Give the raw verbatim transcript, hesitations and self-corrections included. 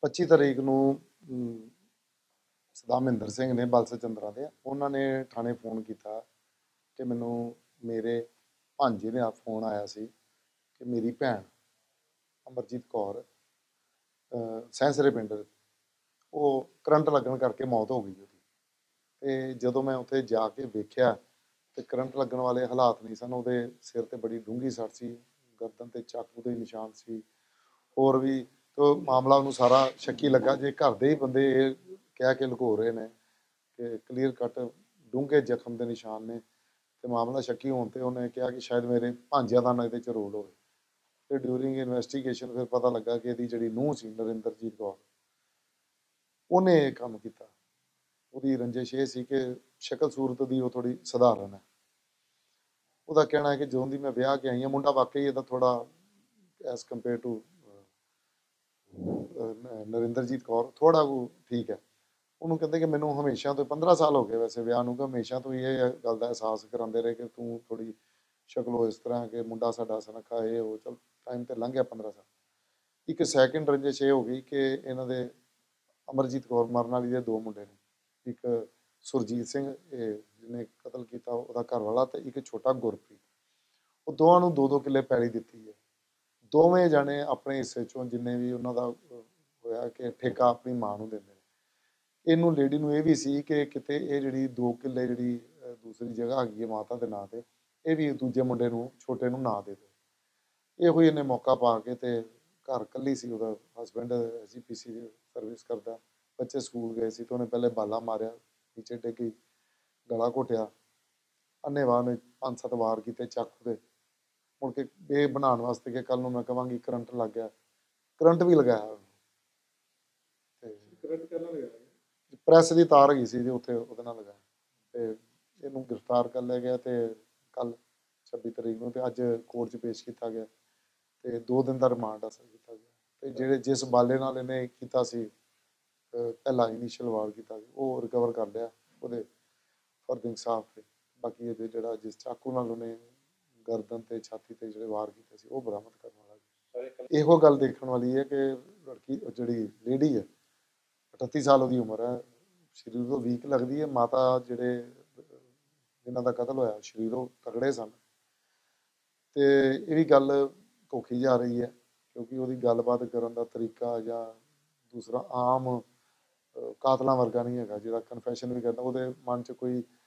ਪੱਚੀ ਤਰੀਕ ਨੂੰ ਸਰਦਾਰ ਮਹਿੰਦਰ ਸਿੰਘ ਨੇ ਬਲਸ ਚੰਦਰਾ ਦੇ ਉਹਨਾਂ ਨੇ ਥਾਣੇ ਫੋਨ ਕੀਤਾ ਕਿ ਮੈਨੂੰ ਮੇਰੇ ਭਾਂਜੇ ਦਾ ਫੋਨ ਆਇਆ ਸੀ ਕਿ ਮੇਰੀ ਭੈਣ ਅਮਰਜੀਤ ਕੌਰ ਸੈਂਸਰੇ ਪਿੰਡ ਉਹ ਕਰੰਟ ਲੱਗਣ ਕਰਕੇ ਮੌਤ ਹੋ ਗਈ ਉਹਦੀ। ਤੇ ਜਦੋਂ ਮੈਂ ਉੱਥੇ ਜਾ ਕੇ ਵੇਖਿਆ ਤੇ ਕਰੰਟ ਲੱਗਣ ਵਾਲੇ ਹਾਲਾਤ ਨਹੀਂ ਸਨ। ਉਹਦੇ ਸਿਰ ਤੇ ਬੜੀ ਡੂੰਘੀ ਸੱਟ ਸੀ, ਗਰਦਨ ਤੇ ਚਾਕੂ ਦੇ ਨਿਸ਼ਾਨ ਸੀ, ਹੋਰ ਵੀ ਤੋ ਮਾਮਲਾ ਉਹਨੂੰ ਸਾਰਾ ਸ਼ੱਕੀ ਲੱਗਾ। ਜੇ ਘਰ ਦੇ ਹੀ ਬੰਦੇ ਇਹ ਕਹਿ ਕੇ ਲੁਕੋ ਰਹੇ ਨੇ ਕਿ ਕਲੀਅਰ ਕੱਟ ਡੂੰਘੇ ਜ਼ਖਮ ਦੇ ਨਿਸ਼ਾਨ ਨੇ ਤੇ ਮਾਮਲਾ ਸ਼ੱਕੀ ਹੋਣ ਤੇ ਉਹਨੇ ਕਿਹਾ ਕਿ ਸ਼ਾਇਦ ਮੇਰੇ ਭਾਂਜਿਆਂ ਦਾ ਨਾ ਇਹਦੇ 'ਚ ਰੋਲ ਹੋਵੇ। ਤੇ ਡਿਊਰਿੰਗ ਇਨਵੈਸਟੀਗੇਸ਼ਨ ਫਿਰ ਪਤਾ ਲੱਗਾ ਕਿ ਇਹਦੀ ਜਿਹੜੀ ਨੂੰਹ ਸੀ ਨਰਿੰਦਰਜੀਤ ਕੌਰ, ਉਹਨੇ ਇਹ ਕੰਮ ਕੀਤਾ। ਉਹਦੀ ਰੰਜਿਸ਼ ਇਹ ਸੀ ਕਿ ਸ਼ਕਲ ਸੂਰਤ ਦੀ ਉਹ ਥੋੜੀ ਸਧਾਰਨ ਹੈ। ਉਹਦਾ ਕਹਿਣਾ ਹੈ ਕਿ ਜਦੋਂ ਦੀ ਮੈਂ ਵਿਆਹ ਕੇ ਆਈ ਹਾਂ, ਮੁੰਡਾ ਵਾਕਈ ਇਹਦਾ ਥੋੜਾ as compare to Narinderjit Kaur ਥੋੜਾ ਕੁ ਠੀਕ ਹੈ। ਉਹਨੂੰ ਕਹਿੰਦੇ ਕਿ ਮੈਨੂੰ ਹਮੇਸ਼ਾ ਤੋਂ ਪੰਦਰਾਂ ਸਾਲ ਹੋ ਗਏ ਵੈਸੇ ਵਿਆਹ ਨੂੰ, ਕਿ ਹਮੇਸ਼ਾ ਤੋਂ ਹੀ ਇਹ ਗੱਲ ਦਾ ਅਹਿਸਾਸ ਕਰਾਉਂਦੇ ਰਹੇ ਕਿ ਤੂੰ ਥੋੜੀ ਸ਼ਕਲੋਂ ਇਸ ਤਰ੍ਹਾਂ ਕਿ ਮੁੰਡਾ ਸਾਡਾ ਸੁਨੱਖਾ ਇਹ ਉਹ। ਚਲ ਟਾਈਮ ਤੇ ਲੰਘ ਗਿਆ ਪੰਦਰਾਂ ਸਾਲ। ਇੱਕ ਸੈਕਿੰਡ ਰੰਜਿਸ਼ ਇਹ ਹੋ ਗਈ ਕਿ ਇਹਨਾਂ ਦੇ ਅਮਰਜੀਤ ਕੌਰ ਮਰਨ ਵਾਲੀ ਦੇ ਦੋ ਮੁੰਡੇ ਨੇ, ਇੱਕ ਸੁਰਜੀਤ ਸਿੰਘ ਇਹ ਜਿਹਨੇ ਕਤਲ ਕੀਤਾ ਉਹਦਾ ਘਰ ਵਾਲਾ, ਤੇ ਇੱਕ ਛੋਟਾ ਗੁਰਪ੍ਰੀਤ। ਉਹ ਦੋਵਾਂ ਨੂੰ ਦੋ ਦੋ ਕਿੱਲੇ ਪੈਲੀ ਦਿੱਤੀ ਹੈ। ਦੋਵੇਂ ਜਾਣੇ ਆਪਣੇ ਹਿੱਸੇ ਚੋਂ ਜਿੰਨੇ ਵੀ ਉਹਨਾਂ ਦਾ ਹੋਇਆ ਕਿ ਠੇਕਾ ਆਪਣੀ ਮਾਂ ਨੂੰ ਦਿੰਦੇ ਨੇ। ਇਹਨੂੰ ਲੇਡੀ ਨੂੰ ਇਹ ਵੀ ਸੀ ਕਿ ਕਿਤੇ ਇਹ ਜਿਹੜੀ ਦੋ ਕਿੱਲੇ ਜਿਹੜੀ ਦੂਸਰੀ ਜਗ੍ਹਾ ਹੈਗੀ ਹੈ ਮਾਤਾ ਦੇ ਨਾਂ ਤੇ, ਇਹ ਵੀ ਦੂਜੇ ਮੁੰਡੇ ਨੂੰ ਛੋਟੇ ਨੂੰ ਨਾ ਦੇ ਦੇ। ਇਹੋ ਹੀ ਇਹਨੇ ਮੌਕਾ ਪਾ ਕੇ ਤੇ ਘਰ ਕੱਲੀ ਸੀ, ਉਹਦਾ ਹਸਬੈਂਡ ਐਸ ਜੀ ਪੀ ਸੀ ਦੀ ਸਰਵਿਸ ਕਰਦਾ, ਬੱਚੇ ਸਕੂਲ ਗਏ ਸੀ। ਤੇ ਉਹਨੇ ਪਹਿਲੇ ਬਾਲਾ ਮਾਰਿਆ, ਨੀਚੇ ਡਿੱਗੀ, ਗਲਾ ਘੋਟਿਆ, ਅੰਨ੍ਹੇਵਾਹ ਨੇ ਪੰਜ ਸੱਤ ਵਾਰ ਕੀਤੇ ਚਾਕੂ ਦੇ। ਮੁੜ ਕੇ ਇਹ ਬਣਾਉਣ ਵਾਸਤੇ ਕਿ ਕੱਲ ਨੂੰ ਮੈਂ ਕਹਾਂਗੀ ਕਰੰਟ ਲੱਗ ਗਿਆ, ਕਰੰਟ ਵੀ ਲਗਾਇਆ। ਤੇ ਪ੍ਰੈਸ ਦੀ ਤਾਰ ਹੈਗੀ ਸੀ ਜੀ ਉੱਥੇ, ਉਹਦੇ ਨਾਲ ਲਗਾਇਆ। ਤੇ ਇਹਨੂੰ ਗ੍ਰਿਫਤਾਰ ਕਰ ਲਿਆ ਗਿਆ ਤੇ ਕੱਲ ਛੱਬੀ ਤਰੀਕ ਨੂੰ ਤੇ ਅੱਜ ਕੋਰਟ 'ਚ ਪੇਸ਼ ਕੀਤਾ ਗਿਆ ਤੇ ਦੋ ਦਿਨ ਦਾ ਰਿਮਾਂਡ ਹਾਸਲ ਕੀਤਾ ਗਿਆ। ਤੇ ਜਿਹੜੇ ਜਿਸ ਬਾਲੇ ਨਾਲ ਇਹਨੇ ਕੀਤਾ ਸੀ ਪਹਿਲਾ ਇਨੀਸ਼ੀਅਲ ਵਾਰ ਕੀਤਾ ਸੀ, ਉਹ ਰਿਕਵਰ ਕਰ ਲਿਆ ਉਹਦੇ ਫਰਦ ਇਨਸਾਫ ਤੇ। ਬਾਕੀ ਇਹਦੇ ਜਿਹੜਾ ਜਿਸ ਚਾਕੂ ਨਾਲ ਉਹਨੇ ਗਰਦਨ ਤੇ ਛਾਤੀ ਤੇ ਜਿਹੜੇ ਵਾਰ ਕੀਤੇ ਸੀ ਉਹ ਬਰਾਮਦ ਕਰਨ ਵਾਲਾ। ਇਹੋ ਗੱਲ ਦੇਖਣ ਵਾਲੀ ਹੈ ਕਿ ਲੜਕੀ ਜਿਹੜੀ ਲੇਡੀ ਹੈ ਅਠੱਤੀ ਸਾਲ ਉਹਦੀ ਉਮਰ ਹੈ, ਸਰੀਰੋਂ ਵੀਕ ਲੱਗਦੀ ਹੈ। ਮਾਤਾ ਜਿਹੜੇ ਜਿਨ੍ਹਾਂ ਦਾ ਕਤਲ ਹੋਇਆ ਸਰੀਰੋਂ ਤਗੜੇ ਸਨ। ਤੇ ਇਹ ਵੀ ਗੱਲ ਘੋਖੀ ਜਾ ਰਹੀ ਹੈ ਕਿਉਂਕਿ ਉਹਦੀ ਗੱਲਬਾਤ ਕਰਨ ਦਾ ਤਰੀਕਾ ਜਾਂ ਦੂਸਰਾ ਆਮ ਕਾਤਲਾਂ ਵਰਗਾ ਨਹੀਂ ਹੈਗਾ, ਜਿਹੜਾ ਕਨਫੈਸ਼ਨ ਵੀ ਕਰਦਾ। ਉਹਦੇ ਮਨ 'ਚ ਕੋਈ